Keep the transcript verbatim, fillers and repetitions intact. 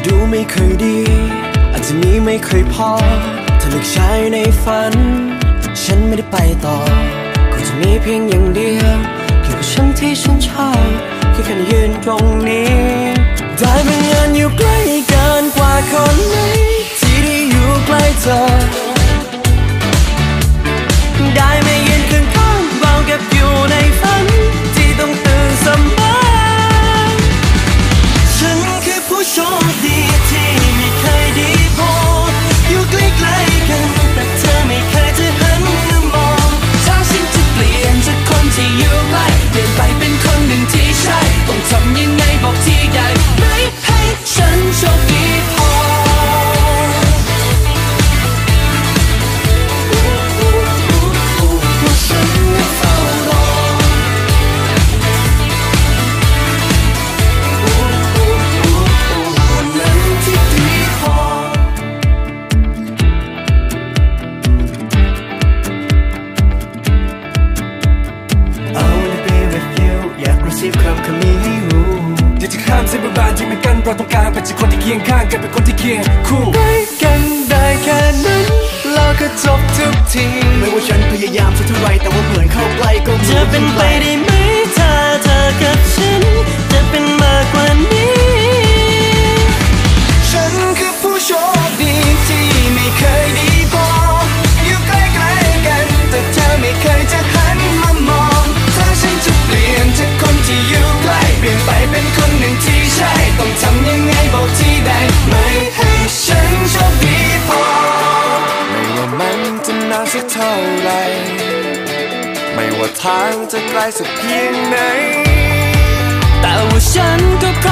ดูไม่เคยดีอาจจะมีไม่เคยพอถ้าเลือกใช้ในฝันฉันไม่ได้ไปต่อก็จะมีเพียงอย่างเดียวเกี่ยวกับฉันที่ฉันชอบแค่แค่ยืนตรงนี้ได้เป็นงานอยู่ใกล้กันกว่าคนไหนที่ได้อยู่ใกล้เธอได้ไม่ยืนข้างข้างเราเก็บอยู่ในฝันที่ต้องตื่นเสมอฉันคือผู้โชคดีที่ไม่เคยดีพออยู่ใกล้ๆกันแต่เธอไม่เคยจะหันมามองถ้าฉันจะเปลี่ยนจากคนที่อยู่ใกล้เปลี่ยนไปเป็นคนหนึ่งที่ใช่ต้องทำยังไงบอกที่ได้ไม่ให้ฉันโชคดีพอเราต้องการเป็นคนที่เคียงข้างกันเป็นคนที่เคียงคู่ใกล้กันได้แค่นั้นเราก็จบทุกทีไม่ว่าฉันพยายามสักเท่าไรแต่ว่าเหมือนเข้าใกล้ก็ไม่จะเป็นไปได้ไหมถ้าเธอกับฉันจะเป็นมากกว่านี้ฉันคือผู้โชคดีที่ไม่เคยดีพออยู่ใกล้ๆกันแต่เธอไม่เคยจะหันมามองถ้าฉันจะเปลี่ยนจากคนที่อยู่ใกล้เปลี่ยนไปเป็นคนหนึ่งที่ใช่ต้องทำยังไงบอกที่ได้ไม่ให้ฉันโชคดีพอไม่ว่ามันจะนานสักเท่าไรไม่ว่าทางจะไกลสักเพียงไหนแต่ว่าฉันก็ข